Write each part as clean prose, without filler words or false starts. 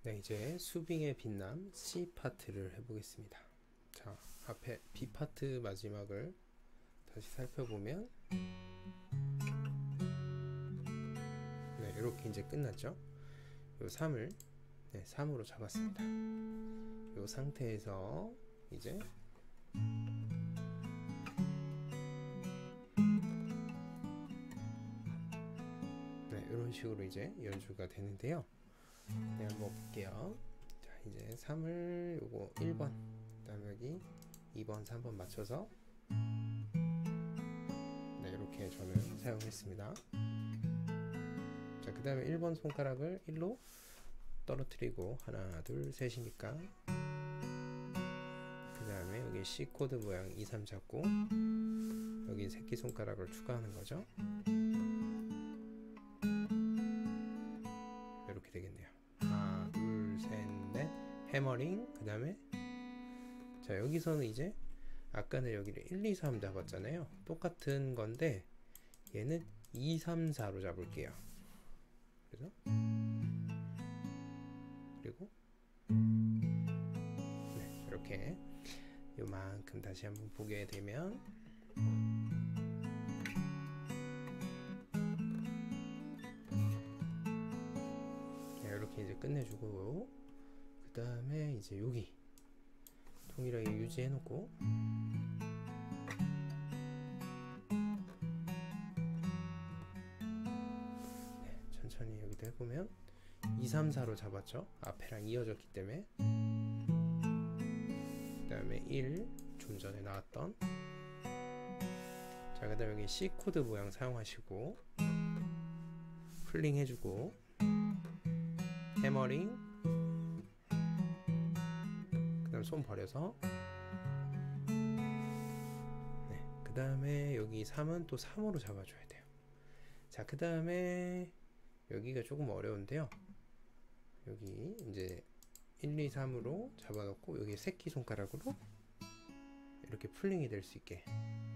네, 이제 수빙의 빛남 C 파트를 해보겠습니다. 자, 앞에 B 파트 마지막을 다시 살펴보면 네, 이렇게 이제 끝났죠. 요 3을 3으로 잡았습니다. 요 상태에서 이제 이런 식으로 이제 연주가 되는데요. 네, 한번 볼게요. 자, 이제 3을 요거 1번, 그 다음에 여기 2번, 3번 맞춰서 네, 이렇게 저는 사용했습니다. 자, 그 다음에 1번 손가락을 1로 떨어뜨리고 하나, 둘, 셋이니까 그 다음에 여기 C 코드 모양 2, 3 잡고 여기 새끼손가락을 추가하는 거죠. 이렇게 되겠네요. 하나, 둘, 셋, 넷, 해머링. 그 다음에 자, 여기서는 이제 아까는 여기를 1, 2, 3 잡았잖아요. 똑같은 건데 얘는 2, 3, 4로 잡을게요. 그래서 그리고 네, 이렇게 요만큼 다시 한번 보게 되면 네, 이렇게 이제 끝내주고 그 다음에 이제 여기 동일하게 유지해 놓고 네, 천천히 여기도 해보면 2, 3, 4로 잡았죠. 앞에랑 이어졌기 때문에 그 다음에 1 좀 전에 나왔던 자, 그 다음에 여기 C 코드 모양 사용하시고 풀링 해주고 해머링 그 다음 손 버려서 네, 그 다음에 여기 3은 또 3으로 잡아줘야 돼요. 자, 그 다음에 여기가 조금 어려운데요. 여기 이제 1, 2, 3으로 잡아놓고 여기 새끼손가락으로 이렇게 풀링이 될 수 있게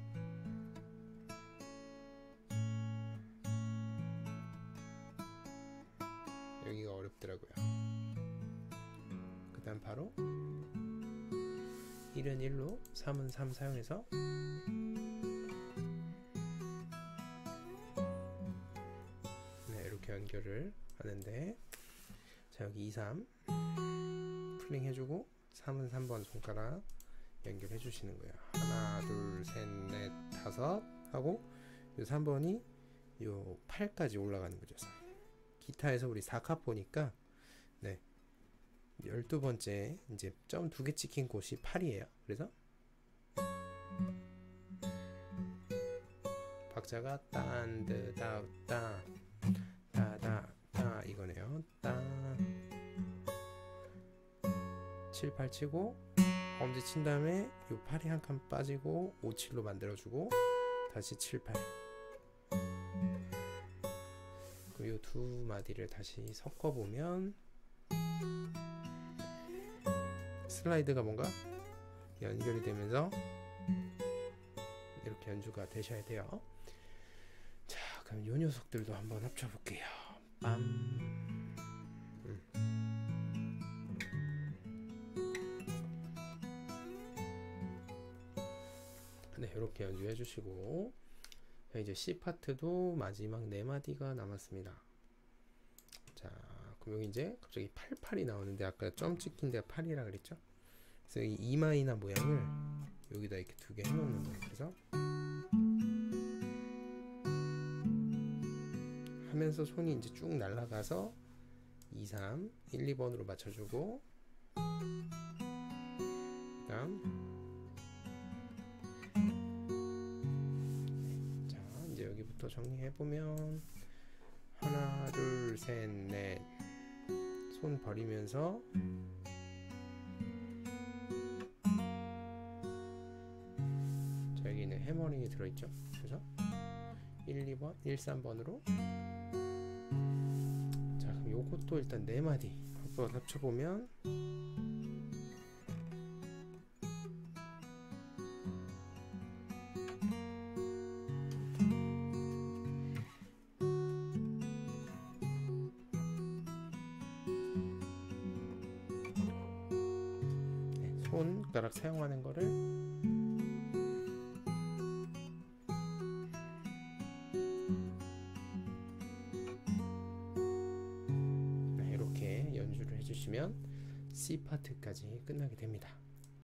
여기가 어렵더라고요. 그 다음 바로 1은 1로 3은 3 사용해서 네, 이렇게 연결을 하는데 자, 여기 2, 3 풀링 해주고 3은 3번 손가락 연결해 주시는 거예요. 하나, 둘, 셋, 넷, 다섯 하고 요 3번이 요 8까지 올라가는 거죠. 기타에서 우리 4카포니까 네, 12번째 이제 점 2개 찍힌 곳이 8이에요. 그래서 박자가 딴드다따 따다따 이거네요. 따 7, 8 치고 엄지 친 다음에 요 8이 한 칸 빠지고 5, 7로 만들어주고 다시 7, 8 요 두 마디를 다시 섞어보면 슬라이드가 뭔가 연결이 되면서 이렇게 연주가 되셔야 돼요. 자, 그럼 요 녀석들도 한번 합쳐볼게요. 빰. 네, 이렇게 연주해 주시고 이제 C 파트도 마지막 4마디가 남았습니다. 자, 그럼 여기 이제 갑자기 88이 나오는데 아까 점 찍힌 데가 8이라 그랬죠? 그래서 이 이마이나 모양을 여기다 이렇게 2개 해놓는 거예요. 그래서 하면서 손이 이제 쭉 날아가서 2, 3, 1, 2번으로 맞춰주고 그 다음 이제 여기부터 정리해보면 하나, 둘, 셋, 넷 손 버리면서 자, 여기는 해머링이 들어있죠. 그래서 1, 2번, 1, 3번으로 자, 그럼 요것도 일단 4마디 한번 합쳐보면 손가락 사용하는 거를 이렇게 연주를 해주시면 C 파트까지 끝나게 됩니다.